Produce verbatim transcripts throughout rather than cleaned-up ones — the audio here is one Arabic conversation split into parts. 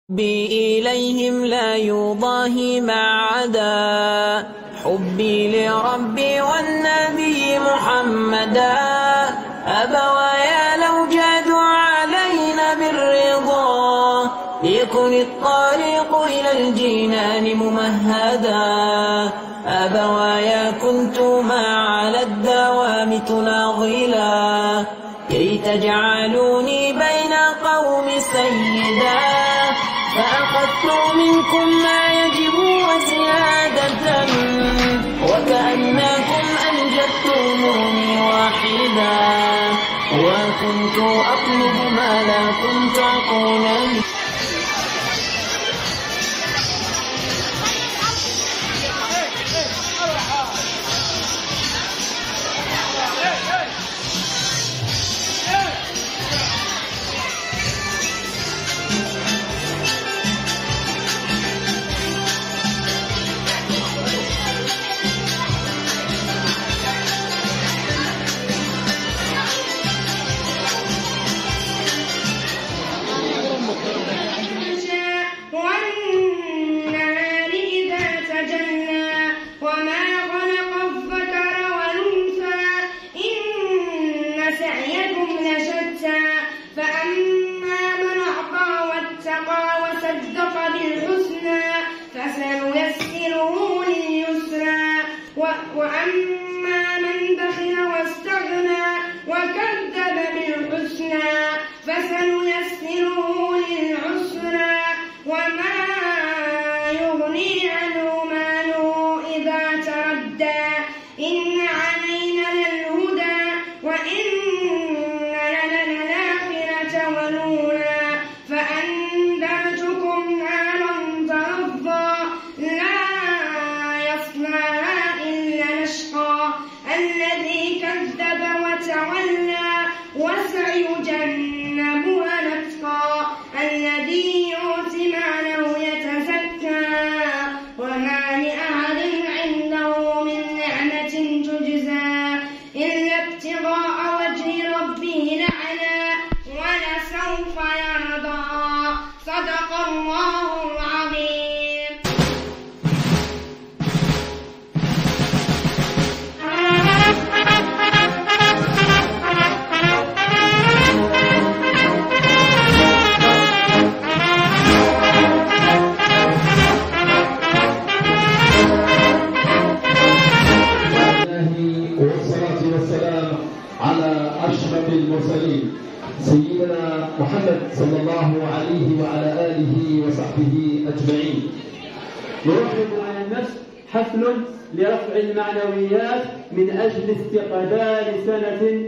حبي إليهم لا يضاهي ما عدا حبي لربي والنبي محمدا. أبوايا لو جادوا علينا بالرضا ليكن الطريق إلى الجنان ممهدا. أبوايا كنتما على الدوام تناضلا كي تجعلوني بين قوم سيدا. فأخذت منكم ما يجب وزيادة وكأنكم أنجدتموني واحدا. وكنت أطلب ما لا كنت أقول لي. فسنيسره لليسرى وأما من بخل واستغنى وكذب بالحسنى فسنيسره للعسرى. وما يغني عنه ماله إذا تردى. إن علينا للهدى وإن لنا للآخرة والأولى. فأنذرتكم نارا تلظى لا يصلاها إلا الأشقى الذي كذب وتولى. وسيجنبها الأتقى الذي يؤتي ماله يتزكى. وما لأحد عنده من نعمة تجزى إلا ابتغاء وجه ربه الأعلى ولسوف يرضى. صدق الله العظيم. والصلاة والسلام على أشرف المرسلين سيدنا محمد صلى الله عليه وعلى آله وصحبه أجمعين. يرحب على النفس حفل لرفع المعنويات من أجل استقبال سنة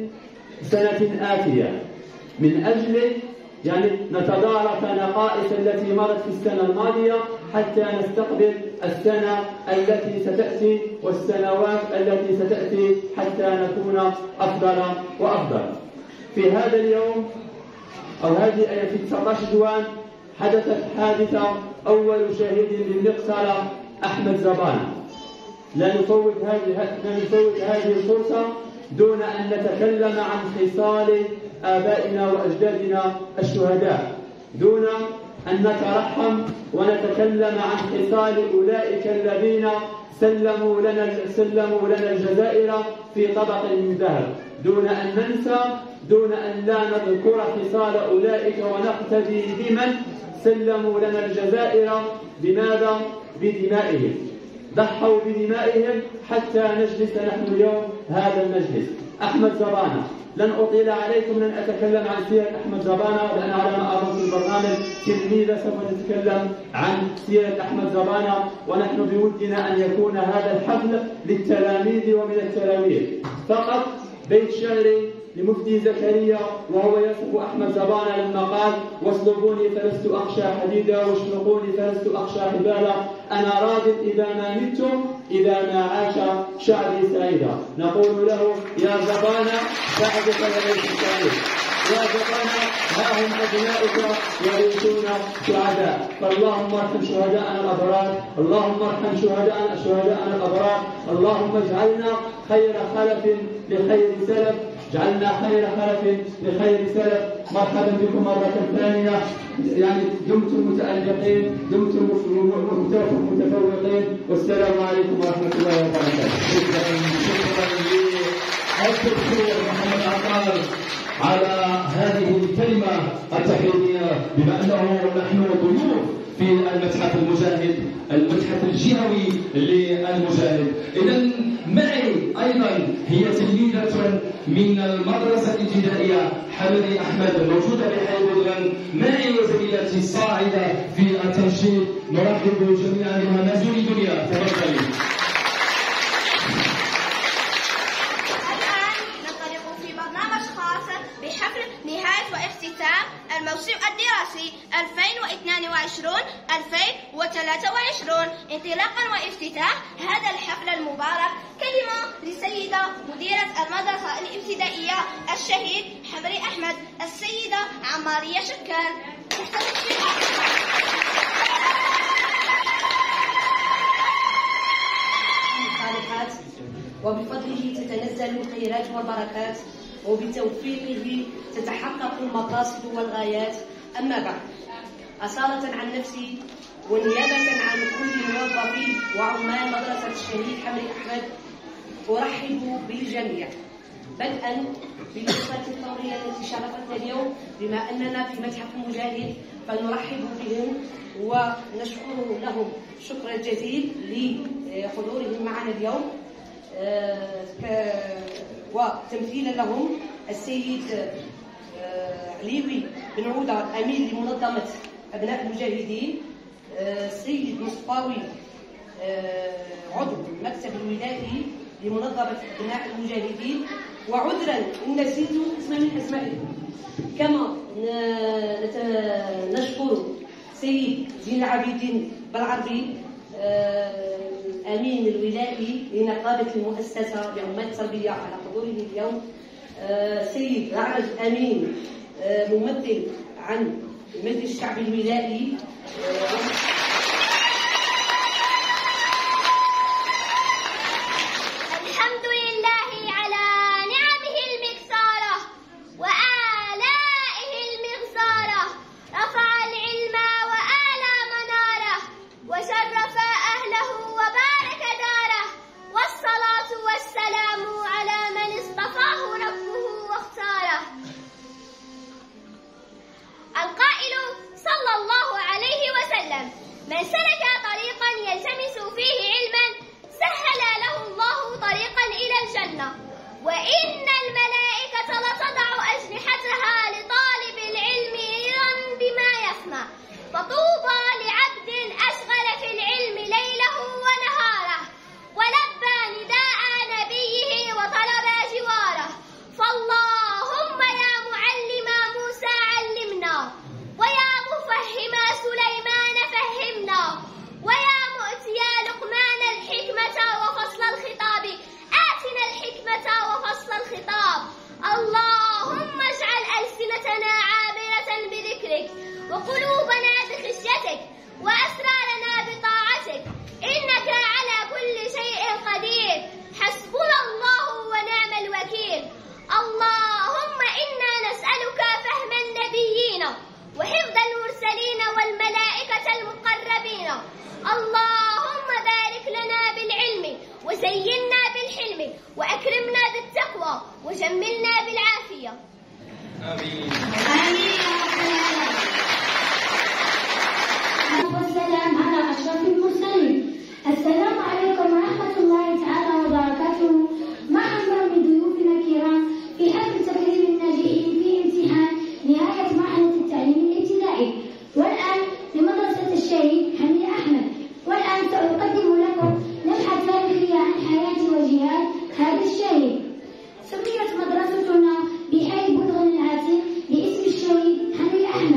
سنة آتية، من أجل يعني نتدارك نقائص التي مرت في السنة الماضية حتى نستقبل السنة التي ستأتي والسنوات التي ستأتي حتى نكون أفضل وأفضل. في هذا اليوم أو هذه في تسعة عشر جوان حدثت حادثة أول شهيد للمقصلة أحمد زبانة. لا نفوت هذه لا نفوت هذه الفرصة دون أن نتكلم عن خصال آبائنا وأجدادنا الشهداء، دون أن نترحم ونتكلم عن خصال أولئك الذين سلموا لنا سلموا لنا الجزائر في طبق من ذهب، دون أن ننسى دون أن لا نذكر خصال أولئك ونقتدي بمن سلموا لنا الجزائر. بماذا؟ بدمائهم، ضحوا بدمائهم حتى نجلس نحن اليوم هذا المجلس. أحمد زبانة، لن أطيل عليكم، لن أتكلم عن سيرة أحمد زبانة لأن على ما أرى في البرنامج تلميذة سوف نتكلم عن سيرة أحمد زبانة، ونحن بودنا أن يكون هذا الحفل للتلاميذ ومن التلاميذ فقط. بيت شعري لمفتي زكريا وهو يصف أحمد زبانة لما قال: واصلبوني فلست أخشى حديدا واشنقوني فلست أخشى حبالا، أنا راض إذا ما مت إذا ما عاش شعبي سعيدا. نقول له: يا زبانة بعدك يعيش سعيد، يا زبانة ها هم أبنائك يعيشون سعداء. فاللهم ارحم شهداءنا الأبرار، اللهم ارحم شهداءنا شهداءنا الأبرار، اللهم اجعلنا خير خلف لخير سلف جعلنا خير خلف لخير سلف. مرحبا بكم مرة ثانية، يعني دمتم متألقين، دمتم متفوقين، والسلام عليكم ورحمة الله وبركاته. شكرا شكرا للدكتور محمد عقار على هذه الكلمة التحريرية، بما أنه نحن ضيوف في المتحف المجاهد، المتحف الجهوي للمجاهد. إذا معي أيضا هي تلميذة من المدرسة الابتدائية حمدي أحمد موجودة بحي بودغان، معي وزميلتي الصاعدة في التنشيط. نرحب جميعا بها. نازولي دنيا، تفضلي. نهاية واختتام الموسم الدراسي ألفين واثنين وعشرين ألفين وثلاثة وعشرين. انطلاقا وافتتاح هذا الحفل المبارك كلمة للسيدة مديرة المدرسة الابتدائية الشهيد حمري أحمد السيدة عمارية شكان. الصالحات وبفضله تتنزل الخيرات والبركات، وبتوفيقه تتحقق المقاصد والغايات. أما بعد، أصالة عن نفسي ونيابة عن كل موظفي وعمال مدرسة الشهيد حمري أحمد أرحب بالجميع، بدءا بالأسرة الثورية التي شرفتنا اليوم. بما أننا في متحف المجاهد فنرحب بهم ونشكر لهم شكر الجزيل لحضورهم معنا اليوم، وتمثيلا لهم السيد عليوي بن عودة أمين لمنظمة أبناء المجاهدين، السيد مصطفاوي عضو المكتب الولائي لمنظمة أبناء المجاهدين. وعذرا إن نسيت اسم من أسمائهم. كما نشكر سيد زين العابدين بالعربي أمين الولائي لنقابة المؤسسة لعمال التربية على حضوره اليوم. سيد رعج أمين ممثل عن المجلس الشعبي الولائي. الحمد لله على نعمه المكسارة وآلائه المغزارة، رفع العلم وآلى مناره وشرف أهله وبارك داره، والصلاة والسلام على من اصطفاه ربه واختاره. القائل صلى الله عليه وسلم: من سلك طريقا يلتمس فيه علما سهل له الله طريقا إلى الجنة، وإن الملائكة لتضع أجنحتها لطالب العلم رضا بما يسمع، فطوبى لعبد أشغل في العلم ليله ونهاره، ولبى نداء نبيه وطلب جواره. فاللهم يا معلم موسى علمنا، ويا مفهم سليمان فهمنا، ويا مؤتي لقمان الحكمة وفصل الخطاب آتنا الحكمة وفصل الخطاب. اللهم اجعل ألسنتنا عامرة بذكرك، وقلوبنا بخشيتك، وأسرارنا بطاعتك، إنك على كل شيء قدير. حسبنا الله ونعم الوكيل. اللهم إنا نسألك فهم النبيين وحفظ المرسلين والملائكة المقربين. اللهم بارك لنا بالعلم وزينا بالحلم وأكرمنا بالتقوى وجملنا بالعافية. آمين. والسلام على أشرف المرسلين. السلام عليكم ورحمة الله تعالى وبركاته. مرحبا بضيوفنا الكرام في حفل تكريم الناجحين في امتحان نهاية مرحلة التعليم الابتدائي، والآن لمدرسة الشهيد حمري أحمد. والآن سأقدم لكم نبحة تاريخية عن حياة وجهاد هذا الشهيد. سميت مدرستنا بحي بودغان العتيق باسم الشهيد حمري أحمد.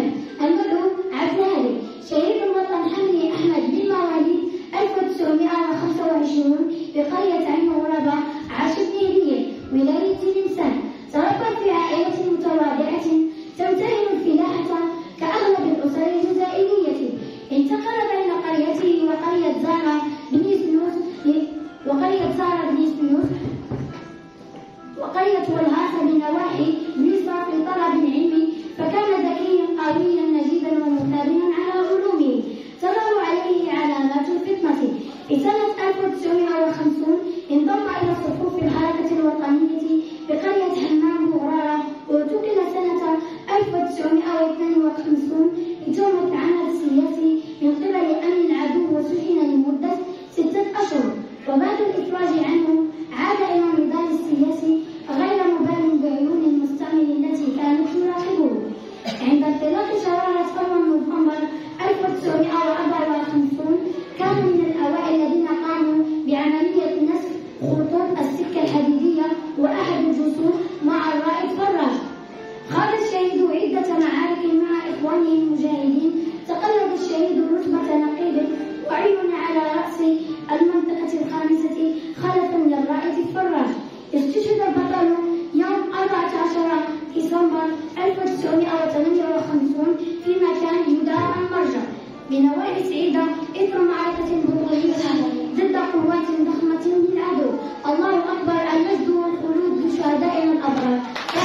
نواهي سعيدة إثر معركة بطولية ضد قوات ضخمة من العدو. الله أكبر، المجد والخلود لشهدائنا الأبرار.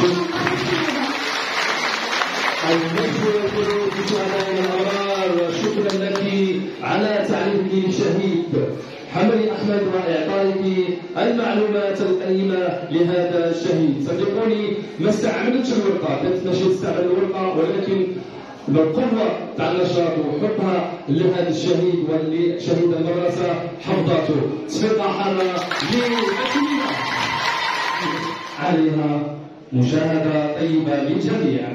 المجد والخلود لشهدائنا الأبرار. شكرا لك على تعريفك للشهيد حمدي أحمد وإعطائك المعلومات القيمة لهذا الشهيد. صدقوني ما استعملتش الورقة، كنت ماشي تستعمل الورقة، ولكن بالقوة تاع النشاط وحبها لهذا الشهيد واللي شهيد المدرسة حفظته. تصفيقة حارة للأسئلة عليها مشاهدة طيبة للجميع.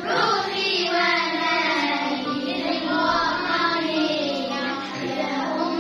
روحي ومالي للوطن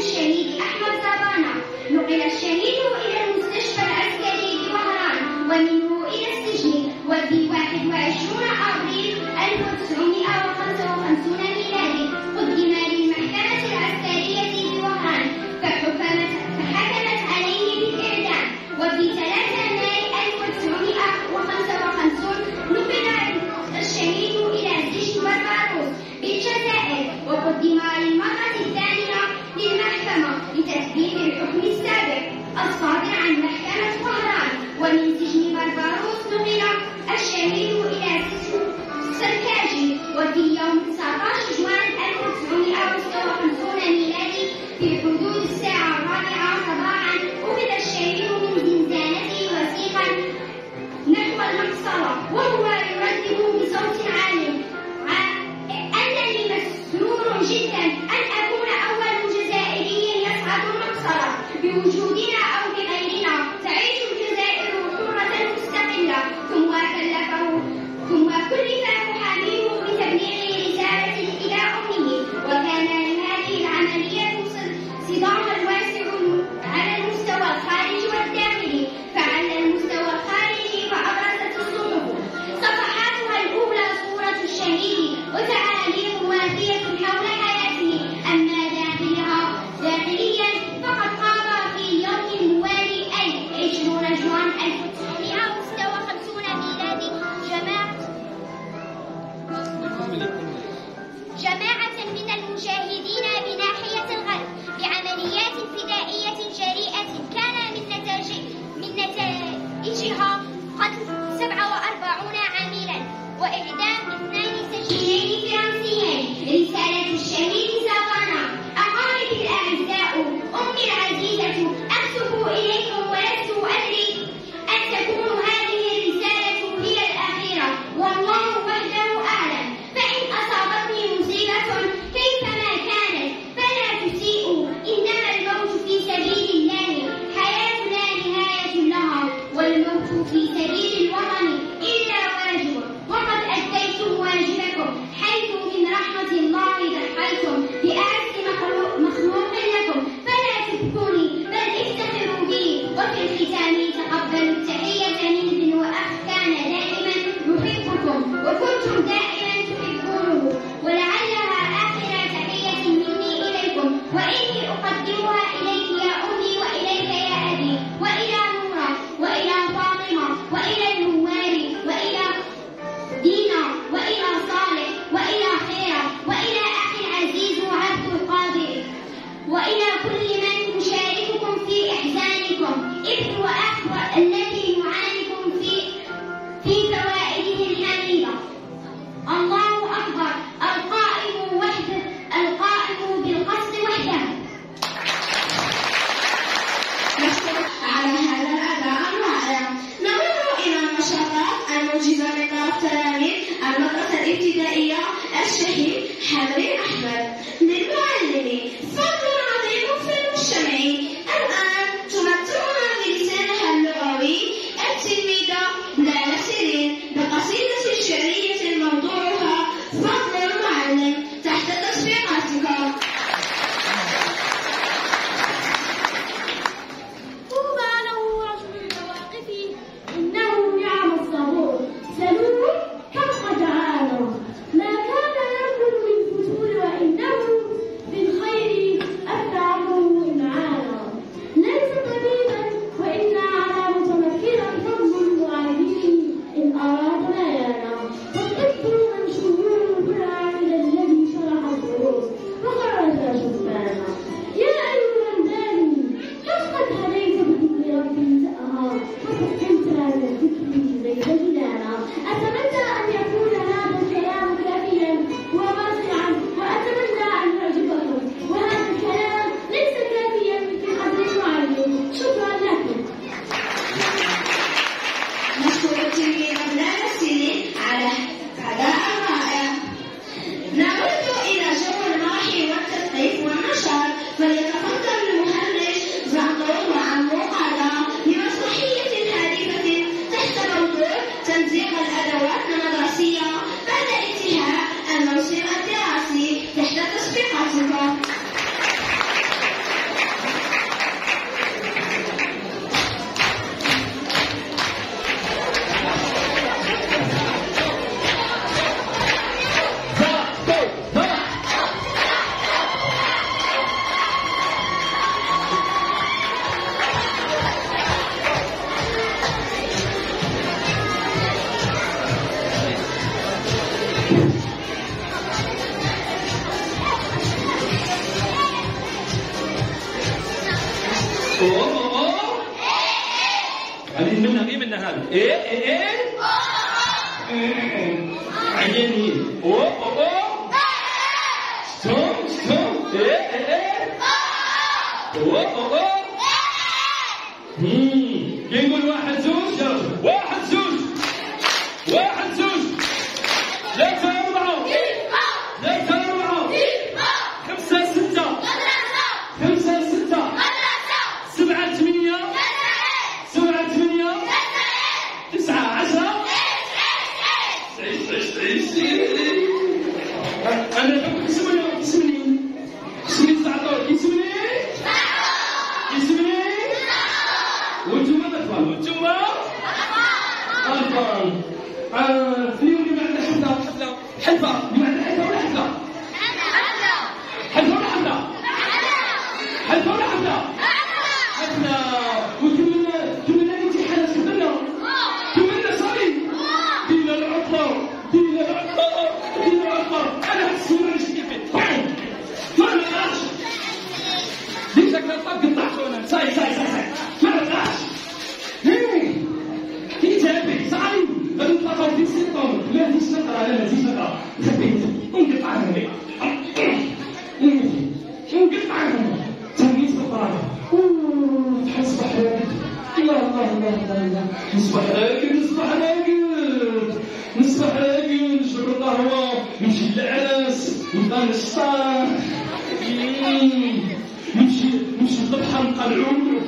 الشهيد أحمد زبانة. نقل الشهيد إلى المستشفى العسكري بوهران ومنه إلى السجن، وفي واحد وعشرين أبريل ألف وتسعمائة وخمسة وخمسين ميلادي قدم للمحكمة العسكرية بوهران فحكمت فحكمت عليه بالإعدام. وفي ثلاثة ماي ألف وتسعمائة وخمسة وخمسين نقل الشهيد إلى سجن بربروس بالجزائر وقدم للمرة الثانية للمحكمة لتثبيت الحكم السابق الصادر عن محكمة وهران. ومن سجن بربروس نقل الشهيد إلى سجن سركاجي وفي يوم تسعة عشر جوان ألف وتسعمائة وستة وخمسين ميلادي في حدود الساعة الرابعة صباحا أخذ الشهيد من زنزانته وسيقا نحو المقصلة وهو يردد بصوت عالي: أنني مسرور جدا أن أكون أول جزائري يصعد المقصلة، بوجودنا أو بغيرنا تعيش الجزائر حرة مستقلة. ثم كلفه ثم كلف محاميه بتبليغ رسالة إلى أمه. وكان لهذه العملية صداها الواسع على المستوى الخارجي والداخلي، فعلى المستوى الخارجي فأبرزت الصحف صفحاتها الأولى صورة الشهيد وتعاليم وافية حول حياته، أما داخلها داخليا فقد قام في اليوم الموالي أي عشرين جوان ألف وتسعمائة وستة وخمسين ميلادي جماعة جماعة من المجاهدين بناحية الغرب بعمليات فدائية جريئة كان من نتائج من نتائجها قتل سبعة وأربعين عاملا وإعدام اثنين سجينين فرنسيين. رسالة الشهيد زبانة: أقاربي الأعزاء، أمي العزيزة، أكتب إليكم ولست أدري أن تكون هذه الرسالة هي الأخيرة، والله وحده أعلم. فإن أصابتني مصيبة كيفما كانت فلا تسيئوا، إنما الموت في سبيل الله حياة لا نهاية لها، والموت في سبيل الوطن إلا واجب، وقد أديتم واجبكم حيث من رحمة الله ضحيتم بأعز مخلوق لكم، فلا تبكوني بل افتخروا بي أو أو هذه منها غير منها هذه إيه إيه إيه عيني أو أو ستوم ستوم إيه إيه أو أو يقول واحد زوج واحد زوج واحد زوج ثلاثة أربعة ثلاثة أربعة خمسة ستة خمسة ستة سبعة ثمانية سبعة ثمانية تسعة عشرة عيش عيش عيش أنا أحب اسمني اسمني اسمني سعدور اسمني اسمني وانتم أطفال وانتم أطفال في يوم اللي ما عنده حفلة حفلة اللي ما عنده حفلة ولا حفلة حفلة ولا حفلة حفلة ولا حفلة حفلة وكملنا كملنا الامتحانات كملنا كملنا صافي دينا العطلة دينا العطلة دينا العطلة أنا هالسورة اللي شتي فيه ما نقاش ديك شكلها قطعتونا صاي صاي صاي ما نقاش كتابي صاي غادي نطلعوا في السيطون لا فيش نقرا لا ما فيش نقرا خبيت نقطع عنهم نقطع عنهم تمييز القرآن تصبح راقد الله الله الله الله نصبح راقد نصبح راقد نصبح راقد نشرب القهوة نمشي للعرس نبقى نشطح نمشي نمشي للبحر نبقى نعوم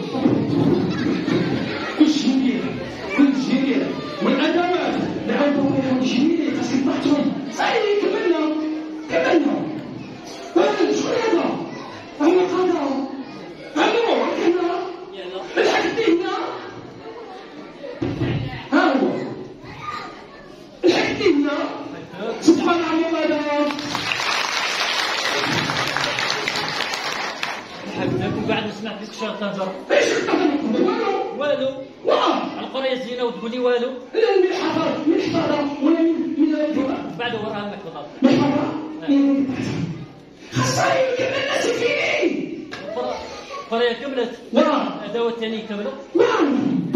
كلشي ندير كلشي ندير والأدوات نعاودو نعاودو جميلين خاصك نطحتهم صاي كملنا كملنا شكون هذا؟ أنا قادر أنا وكنا الحق دينا ها هو الحق دينا سبحان الله هذا حبيبكم بعد ما سمعت ديك الشهر تهضر ايش والو والو واه على القرية زينة وتقول لي والو لا من الحضر من الحضر ولا من من الفضاء بعد وراها لك بالضبط من الحضر خاصة كملنا سكيني القرية كملت واه الأدوات الثانية كملت واه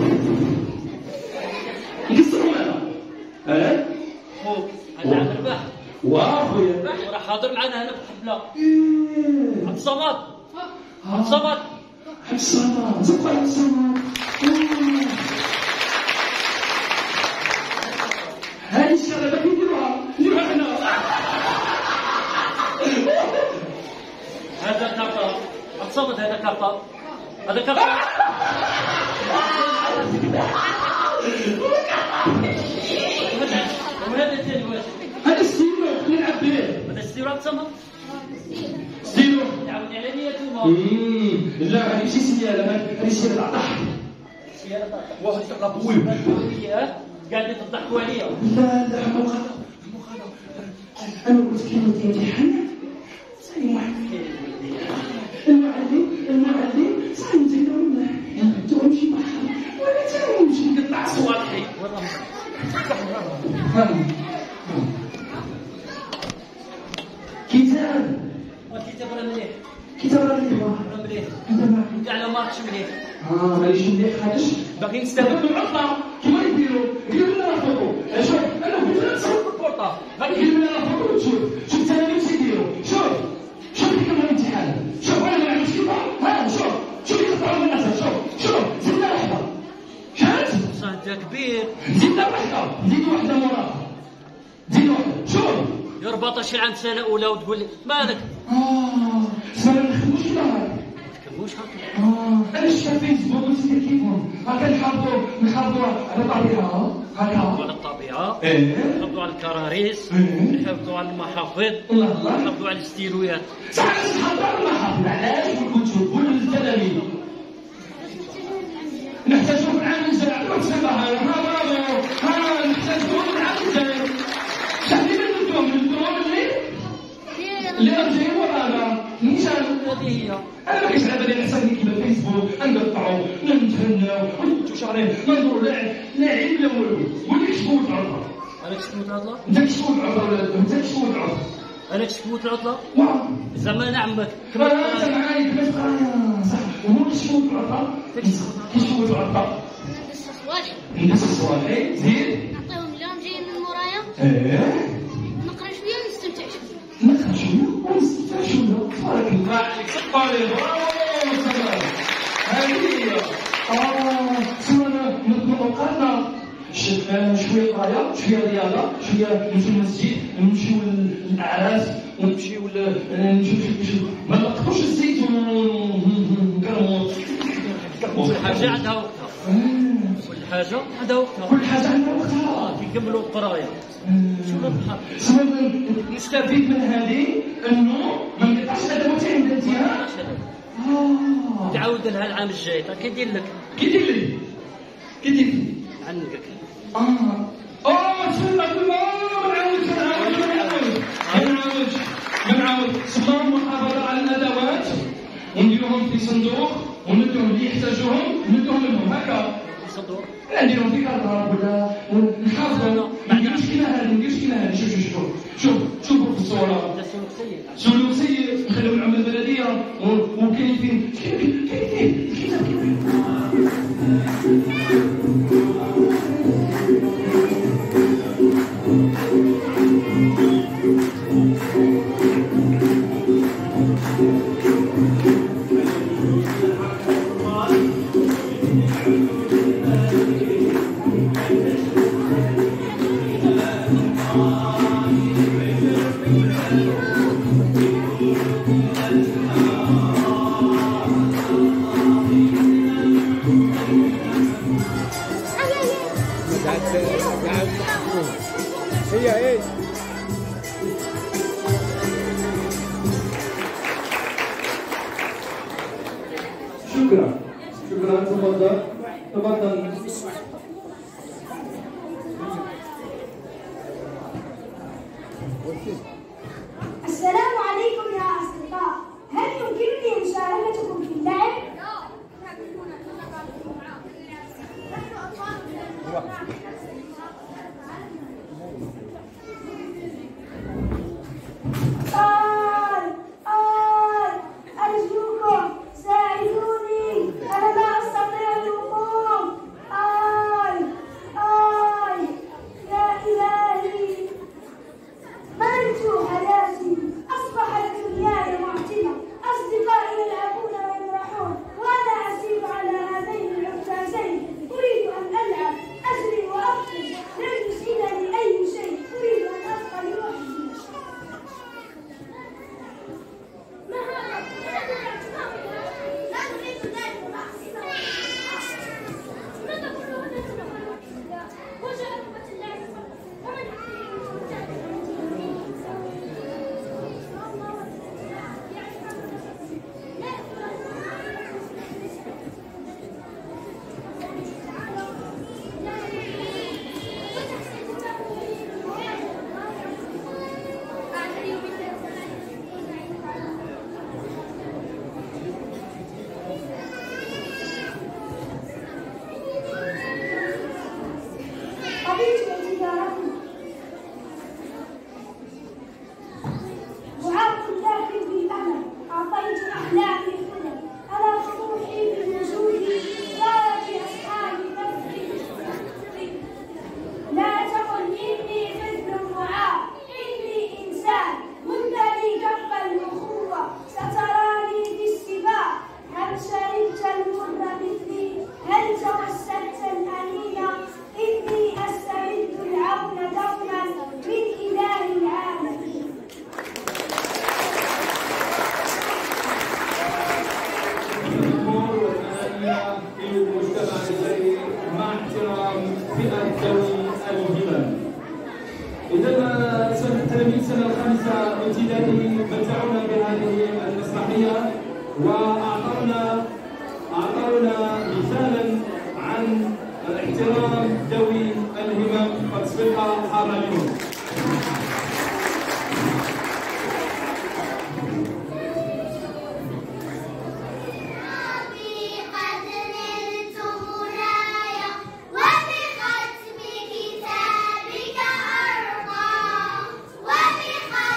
يقصروا هذا اه خوك هذا عام البحر واه خويا وراه حاضر معنا هنا في الحفلة عبد الصمد عبد الصمد عبد الصمد زبط عبد الصمد هذه الشغلة كيف نديروها؟ نديروها هنا هذا كارطة عبد الصمد هذا كارطة هذا كارطة وهذا الثاني واش؟ هذا ستيلو نلعب به هذا ستيرو عبد الصمد ستيلو تعاودي على نياتهما لا هذه ماشي سيالة هذه سيالة العطح سيارة واحد يقرب قوي قاعدين تضحكوا عليا لا لا مو خاطر مو خاطر انا قلت كلمه ديالي حنا صاي واحد المعلم المعلم صاي نزيدو منه تمشي معها ولا تمشي نقطع صوالحي كتاب الكتاب راه مليح كتاب راه مليح راه مليح كاع لا ماركش مليح اه ماليش مليح خاطرش باغي نستافد من العطله كيما يديروا يديروا لنا الفوطو شوف انا كنت نتصور بالبورطه غادي يديروا لنا الفوطو وتشوف شوف انا واش يديروا شوف شوف كيف كان الامتحان شوف انا ما عملتش كيما ها شوف شوف كيف طلعوا من الناس شوف شوف زدنا واحده شحال انت كبير زدنا واحده زيد واحده موراها زيد واحده شوف يا أربعطاش عام سنه اولى وتقول لي مالك اه سنه ما نخدموش كذا واش هاك اه انا شفت فيسبوك ونسيت كيفهم هكا نحافظوا نحافظوا على الطبيعه هكا على الطبيعه ايه نحافظوا على الكراريس إيه. نحافظوا على المحافظ الله الله نحافظوا على الستيلويات صح نحافظوا على المحافظ علاش والكتب والتلاميذ نحتاجوا في العالم الجزائري وتسمى ها برافو ها نحتاجوا في العالم الجزائري شحال من الدكتور من الدكتور اللي اللي رجعوا ورانا نيشان هذه هي انا ما كاينش على بالي نحسب كيما الفيسبوك نقطعوا نتهناو ونمشيو شهرين ندوروا لاعب لاعب ولا والو ولا كشفوا العطله انا كشفت العطله انت كشفوا العطله ولا انت كشفوا العطله انا كشفت العطله واه زعما انا عمك كما انت معايا كما تقرايا صح وهو كيشوف العطا كيشوف العطا لسه صوالح الناس الصالحين زيد نعطيهم اليوم جايين من مورايا ايه نقرا شويه ونستمتع شويه نقرا شويه ونستمتع شويه تبارك الله عليك صفوا عليه برافو سلام هذه هي اه سوانا نطلقوا قرنا شويه قرايه شويه رياضه شويه نمشيو للمسجد نمشيو للاعراس ونمشيو نمشيو ما نقطعوش الزيت ونكرموا كل حاجه عندها وقتها كل حاجه عندها وقتها كل حاجه عندها وقتها كيكملوا القرايه شنو بحال سواء نستفيد من هذه انه ما نقطعش الادوات عند الانتهاء اه تعاود لها العام الجاي كيدير لك كيدير لي كيدير لي عنك اه اه تسمع كل ما نعاود نعاود نعاود نعاود نعاود سمعوا المحافظه على الادوات ونديروهم في صندوق ونديروهم اللي يحتاجوهم نديروهم لهم هكا صندوق لا نديروهم في كرطاب ولا نحافظوا ما نديروش كيما هذا ما نديروش كيما هذا شوف شوف شوف شوفوا في الصوره سولو سيد نخليو العمل البلديه وكاين فين كاين فين كاين فين هي ايش؟ شكرا شكرا تفضل تفضل السلام عليكم يا أصدقاء، هل يمكنني مشاركتكم في اللعب؟ آي آي أرجوكم ساعدوني، أنا لا أستطيع الوقوف. آي آي يا إلهي ملكت حياتي، أصبحت دنياي معتمة، أصدقائي يلعبون ويمرحون وأنا أسير على هذين العكازين، أريد أن ألعب أجري وأقفز، لن يسعدني أي شيء، أريد أن أبقى لوحدي. ما هذا؟ لا تريد ذلك ماذا تقولون وجاء نوبة اللعب ومن قبلت اعتذاركم. دعاء الداخل بالامل، اعطيت احلامي الهدى، على طموحي بالوجود غاية اصحابي نفسي. لا تقل اني طفل معاق، اني انسان منتهي كف الاخوه، ستراني في السباق. هل شربت المر مثلي؟ هل توسلت الانين؟ إني أستعد العون دوما من إله العالمين. الأمور والأنانية في المجتمع الجريء مع احترام فئة ذوي الهمم. إذا سنة التلاميذ السنة الخامسة ابتدائي متعونا بهذه المسرحية وأعطونا أعطونا مثالا عن احترام ذوي الهمم فتصبح حارة منهم.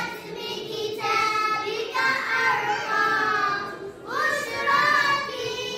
وبختم كتابك أرقى وبختم كتابك أرقى بشراكي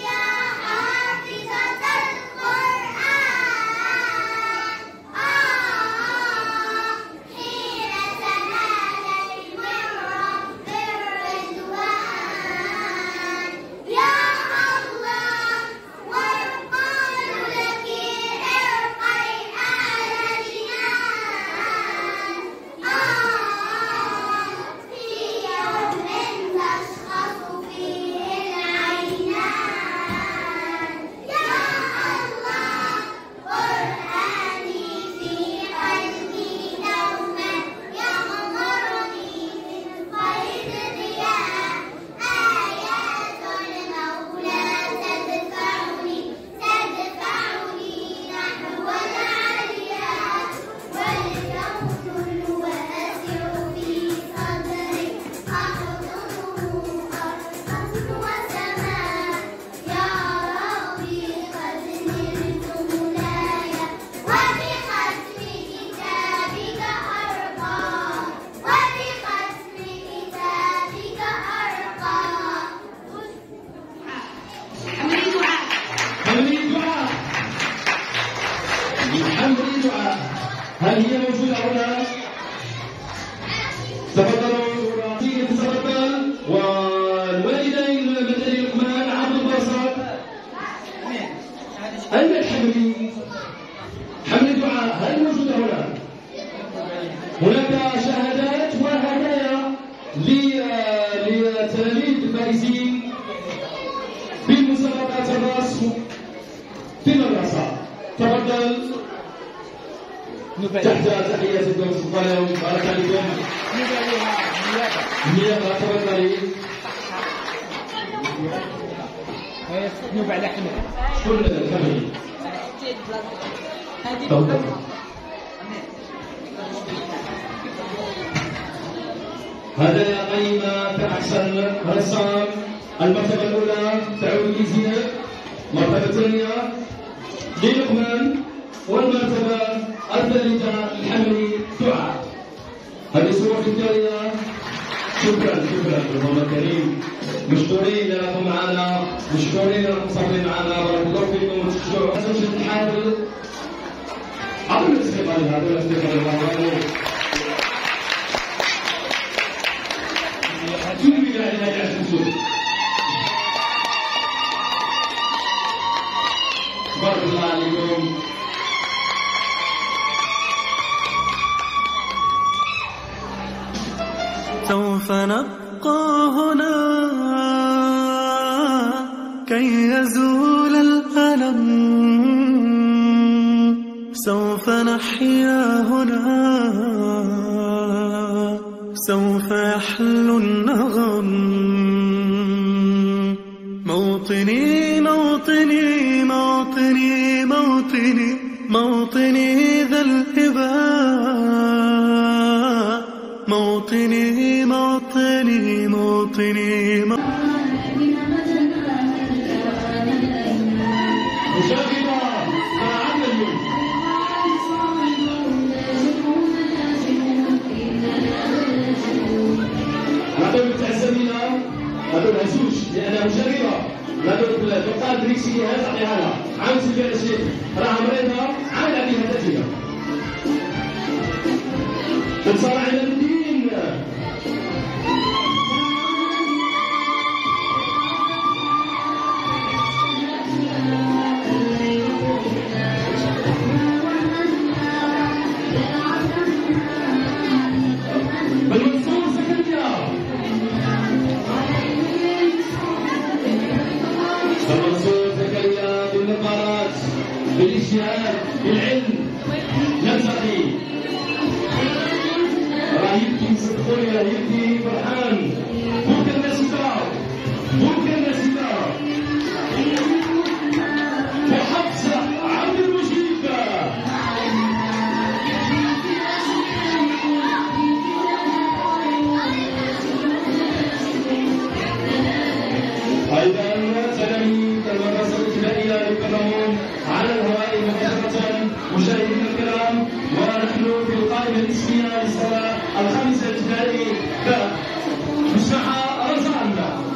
الحملي حمل الدعاء هل موجودة هنا؟ هناك شهادات وهدايا للتلاميذ الفائزين بمسابقات الرسم في المدرسة. تفضل تحت تحيات الدكتور سلطان. بارك عليكم. نيابة تفضلي. نوبة على حمل. شكون الحملي؟ تفضل. هذا قيمة كأحسن رسام. المرتبة الأولى تعود لزينب، المرتبة الثانية للقمان، والمرتبة الثالثة لحمل دعاء. هذه الصورة الثانية. شكرا شكرا لكم الكريم، مشكورين لكم معنا، مشكورين لكم صابرين معنا. بارك الله فيكم وتشكروا. لازم نحاول عبر الاستقبال هذا الاستقبال الغالي. شنو اللي قاعد يعيش نشوف؟ بارك الله عليكم. سوف نبقى هنا كي يزول الألم، سوف نحيا هنا، سوف يحلو النغم. موطني موطني موطني موطني موطني ذا الهباء، موطني موطني موطني هذول متعزمين، هذول هزوج لأنها مجربة. هذول الدكتور دريكسي هاز عليها لها عام سبعين عشرين راه مريضة عامل عليها تأثير. وصار على الدين بالمنصور زكريا، بالمنصور زكريا بالنقارات بالاجتهاد بالعلم ينتقي. راه يبكي صدقوني، راه يبكي فرحان. بوك الناس يدار، بوك الناس يدار. وحفصة عبد المجيد. أيضا تلاميذ المدرسة الابتدائية يكرمون على الهواء مباشرة. مشاهدينا الكرام، ونحن في القائمة الاسمية للسنة الخامسة الابتدائي بمسرح رزان.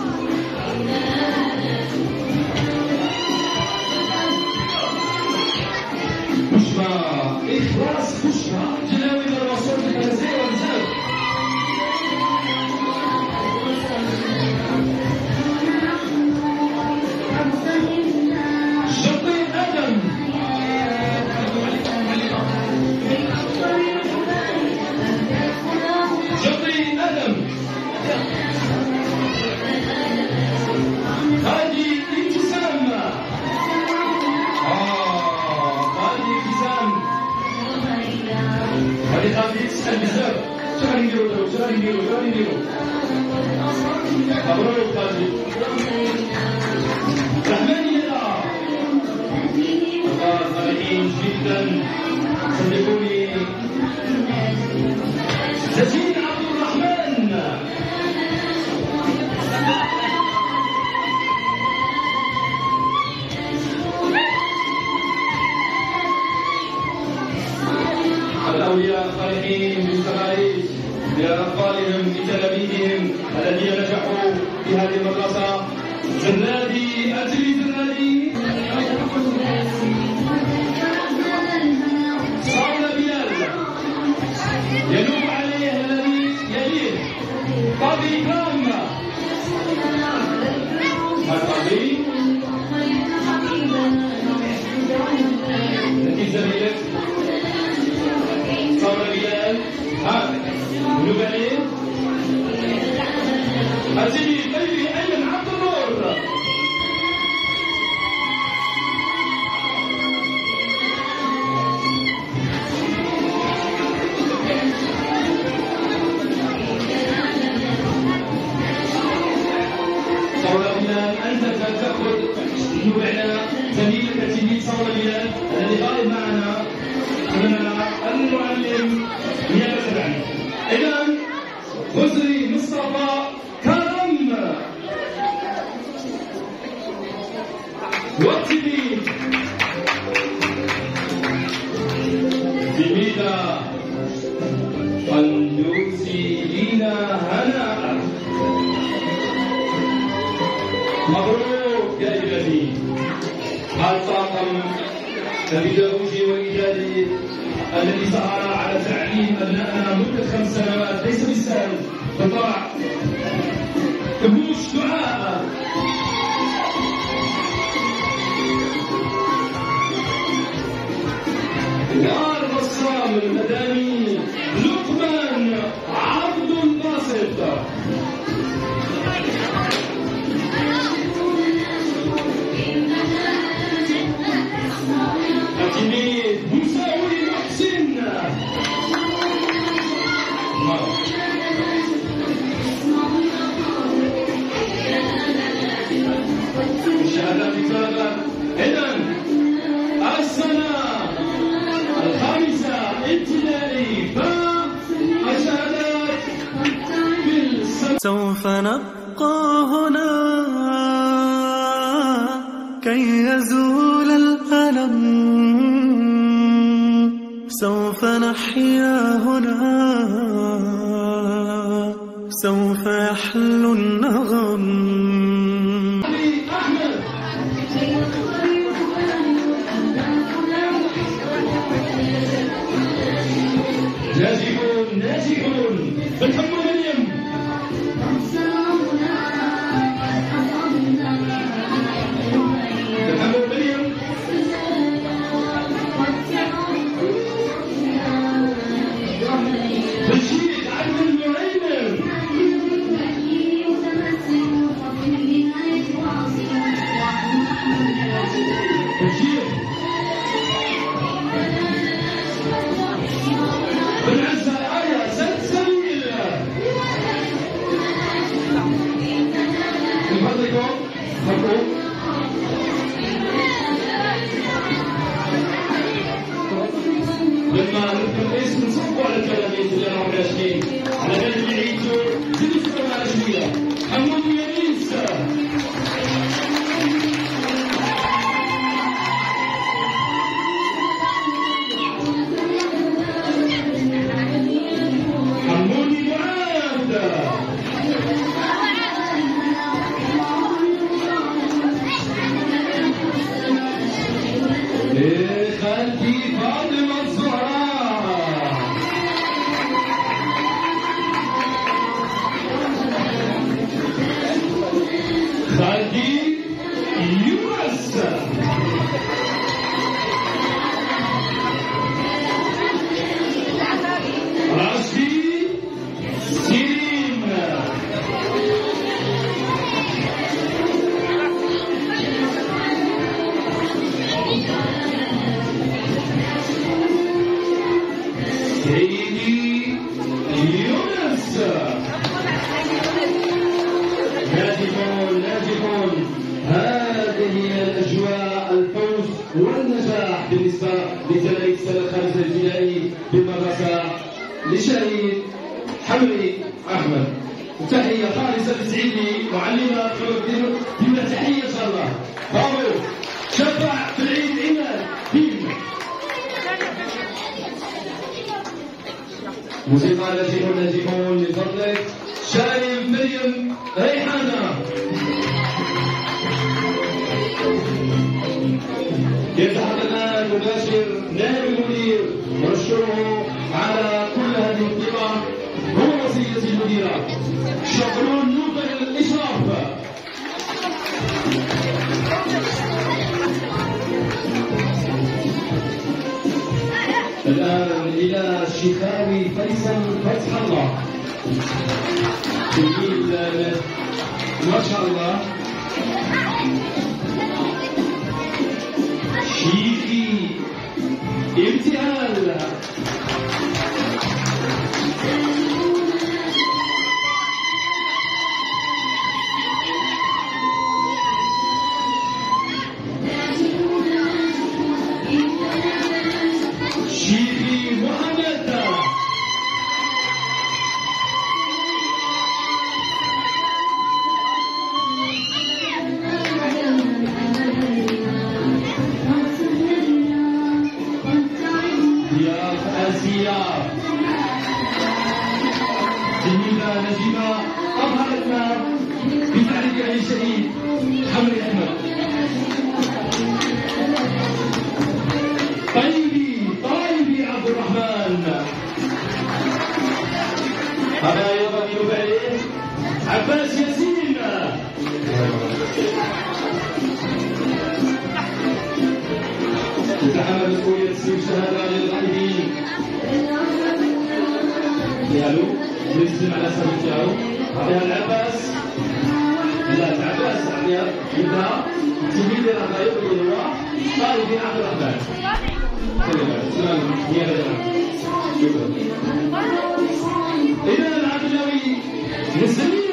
بشرى إخلاص، بشرى جلاوي الرسول الكنزي والزاد. شطي آدم، شطي آدم. هذه ابتسام. آه هذه ابتسام. هذه هذه تسأل بزاف. شنو غادي نديرو دابا؟ شنو غادي نديرو؟ شنو غادي نديرو؟ مبروك هذه. رحمانية. الله فرحين جدا صدقوني. سجين عبد الرحمن. الأولياء فرحين بالتمارين لأطفالهم بتلاميذهم الذين نجحوا في هذه المدرسة. زنادي أجري زنادي. صار بلال ينوب عليه الذي يليه. طبي إكرام. الطبي أنت تأخذ معنا زميلك التلميذ صور بلال الذي غائب معنا أمامنا المعلم نيابة عنه. إذا خزري مصطفى كرم والتلميذ زميلة قندوسي لينا هناء. مبروك يا ابنتي. الطاقم البيداغوجي والإداري الذي سهر على تعليم أبنائنا مدة خمس سنوات ليس بالسهل بالطبع. كبوش دعاء دار بصام المدني لقمان عبد الباسط. التلميذ مساوي محسن. الشهادة بكتابة. إذن السنة الخامسة ابتدائي فالشهادات بالسنة. سوف نبقى هنا كي يزول الألم، سوف نحيا هنا، سوف يحلو النغم. ناجحون ناجحون بالحمد مريم. بالحمد مريم. بشير عبد المعين. بشير بالعزة آية سلسبيل. من فضلكم مبروك. لما نذكر الاسم نصبوا على التلاميذ اللي راهم ناشئين على بالك اللي يعيشوا زيدوا سكروا على شوية. حمود ويانيس. حمودي معاذ. إيه خالتي فاطمة الزهراء. خالتي يونس. راشدي سليم. سيدي يونس. ناجحون ناجحون. هذه هي الأجواء، الفوز والنجاح بالنسبة لتلاميذ السنة الخامسة الابتدائي بالمدرسة لشهيد حمري أحمد. تحية خالصة تسعدني معلمة بما تحية إن شاء الله. برافو. شفع في العيد عماد بيم. موسيقى ناجحون ناجحون من فضلك. شايف مريم ريحانة. يتحدث الآن مباشر نائب المدير ونشكره على كل هذه القطع. هو وسيلة المديرة شكرون نوبل الإشراف. الآن إلى الشيخاوي فيصل فتح الله. ما شاء الله شيخي ابتهال. تتحمل مسؤولية تسليم شهادة للغائبين. ديالو يسلم على السبب ديالو. عطيها العباس. لا العباس عطيها يبدا التلميذ ديال الغايب اللي هو طالب عبد الرحمن. شكرا. إذا العبدلاوي مسلمين.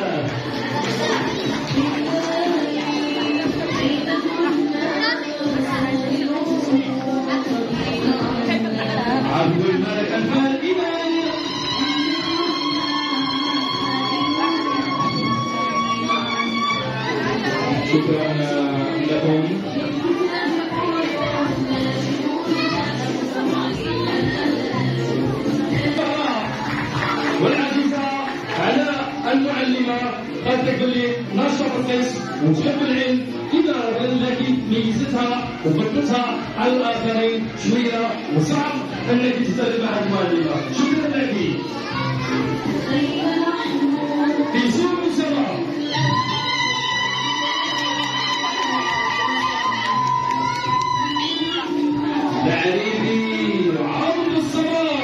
عبد الملك الفائد. شكرا لكم. والعزيزة على المعلمة قد تقول لي نشط القسم وجاب العلم إذا التي ميزتها وفضلتها على الآخرين شوية وصعب أنك تستخدم مع المعلمة. شكرا لك. في سوق السماء لعريبي عرض الصواب.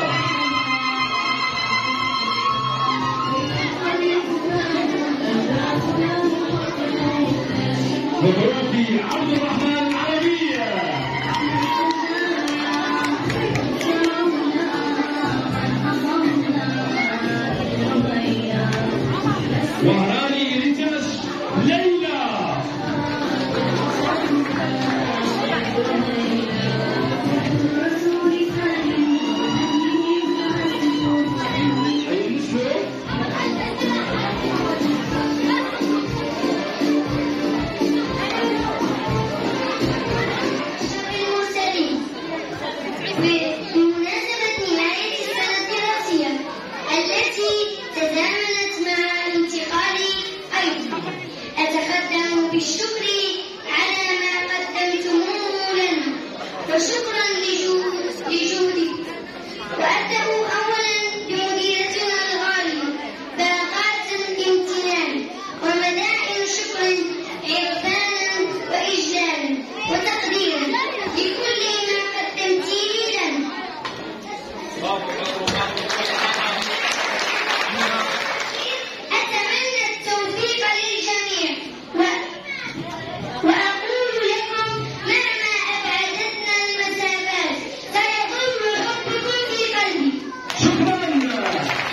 مبروك عبد الرحمن العربية. وهراني رجاش ليلى. بالشكر على ما قدمتموه لنا وشكرا لجود لجودك. وأبدأ أولا بمديرتنا الغالية باقات الامتنان ومدائن شكر عرفانا وإجلالا وتقديرا لكل ما قدمتيه لنا. أتمنى التوفيق للجميع وأقول لكم مهما أبعدتنا المسافات سيظل حبكم في قلبي. شكرا.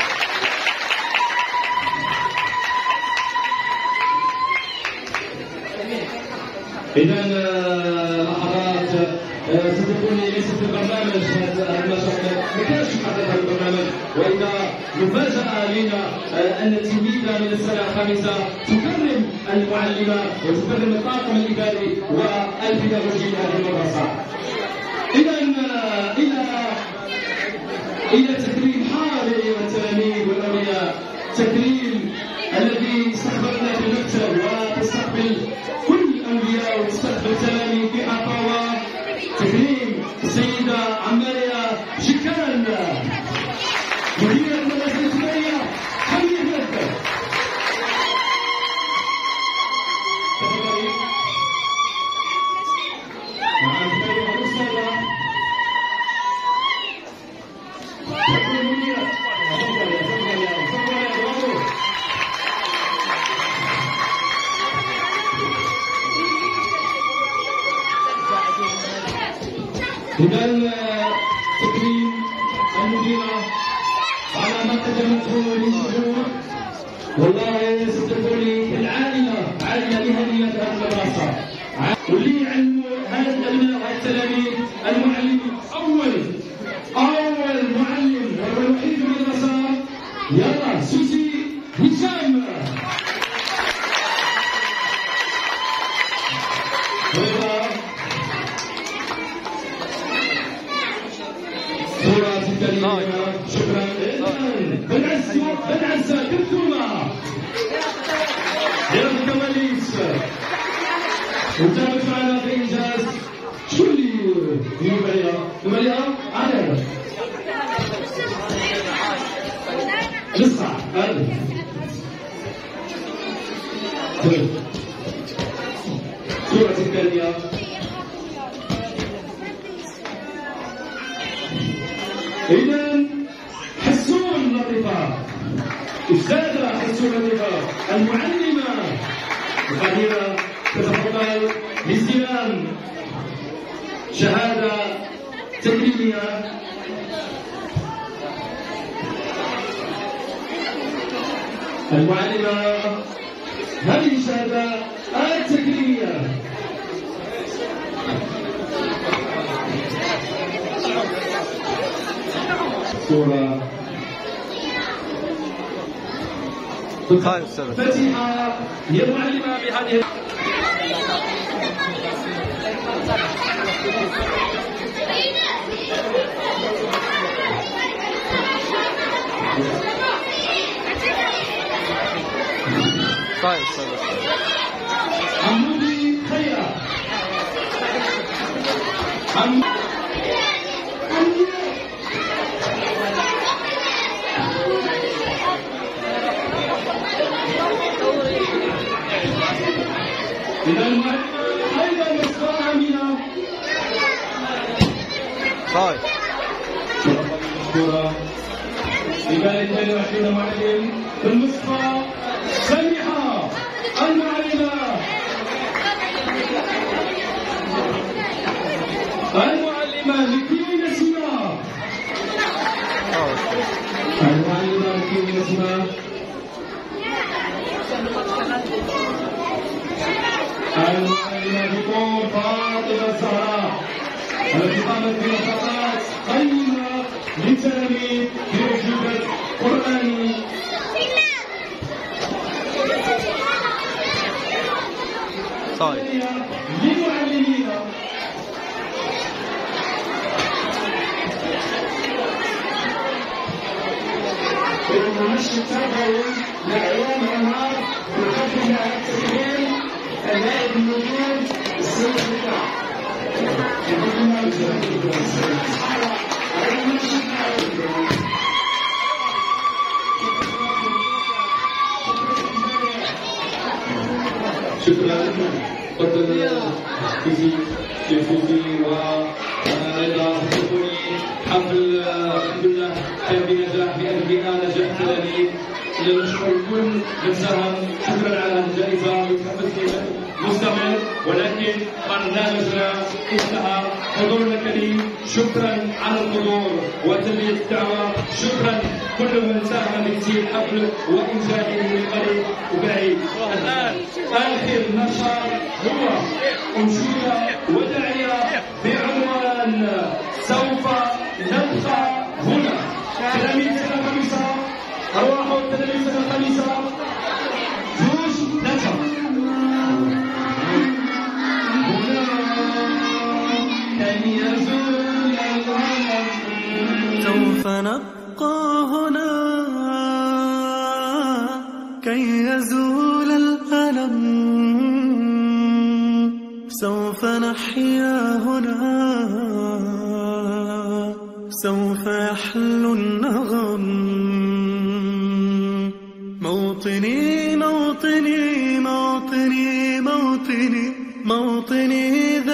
إذا لحظات ستكون ليست في البرنامج هذا المشهد ما كانش محدد هذا البرنامج، وإذا مفاجأة لنا أن التلميذة من السنة الخامسة تكرم المعلمة وتكرم الطاقم الإداري والبيداغوجي لهذه المدرسة. إذا إلى إلى تكريم حاضر التلاميذ والأولياء، تكريم الذي استقبلنا في المكتب وتستقبل كل الأولياء وتستقبل تلاميذ بحفاوة. تكريم السيدة عمارية شكان مديرة المدرسة الابتدائية حميد مكتب. مع الفريق المصطفى تكون مديرة. تفضل يا تفضل يا تفضل يا برافو. إذا تكريم المديرة على ما قدمته من شهور، والله ستكون العائلة عائلة مهنية في هذه المدرسة، واللي يعلموا هذا الأبناء والتلاميذ المعلم أول أول معلم وهو الوحيد في المدرسة. يلا سوسي هشام. شكرا. بنعز بنعز كلثومة ديال الكواليس وجابت معنا في إنجاز. شو اللي اليوم عليها؟ اليوم عليها على لسه هذا الصورة الثانية. إذا حسون لطيفة، أستاذة حسون لطيفة، المعلمة القديرة تتفضل باستلام شهادة تكريمية. المعلمة هذه الشهادة التكريمية. صورة فتيحة هي المعلمة بهذه طيب طيب عمودي خيرة. عم إذا المعلمة أيضا مصطفى أمينة. طيب مشكورة. لذلك اثنين وعشرين معلم بالمصطفى سميحة المعلمة. المعلمة لكي نسمة. المعلمة لكي نسمة. المعلمة بكم فاطمة الزهراء التي قامت بنشاطات قيمة للتلاميذ في أجوبة قرآني. طيب للمعلمين. الممثل التربوي لإعلام أنهار ويقدم على التسجيل النائب المدير السيد الرفاع. شكرا قدر فوزي فوزي ورضا حسوني. حفل الحمد لله كان بنجاح بأنبياء نجاح تلاميذ. نشكر كل من ساهم. شكرا على الجائزة والحفل مستمر، ولكن برنامجنا انتهى. حضورنا الكريم شكرا على الحضور وتلبية الدعوة. شكرا كل من ساهم بتسيير الحفل وإنجاحه من قريب وبعيد. الآن آخر نشاط هو أنشودة وداعية بعنوان سوف نبقى هنا. تلاميذ سنة خميسة، أرواح تلاميذ سنة خميسة، جوج نجم. سوف نبقى هنا كي يزول الألم. سوف نحيا هنا، سوف يحلو النغم. موطني موطني موطني موطني موطني ذا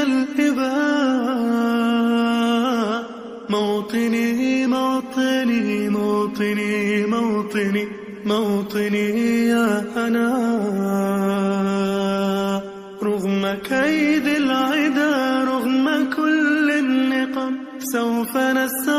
الإباء. موطني موطني موطني موطني موطني يا أنا. رغم كيد العدا، رغم كل النقم، سوف نسعى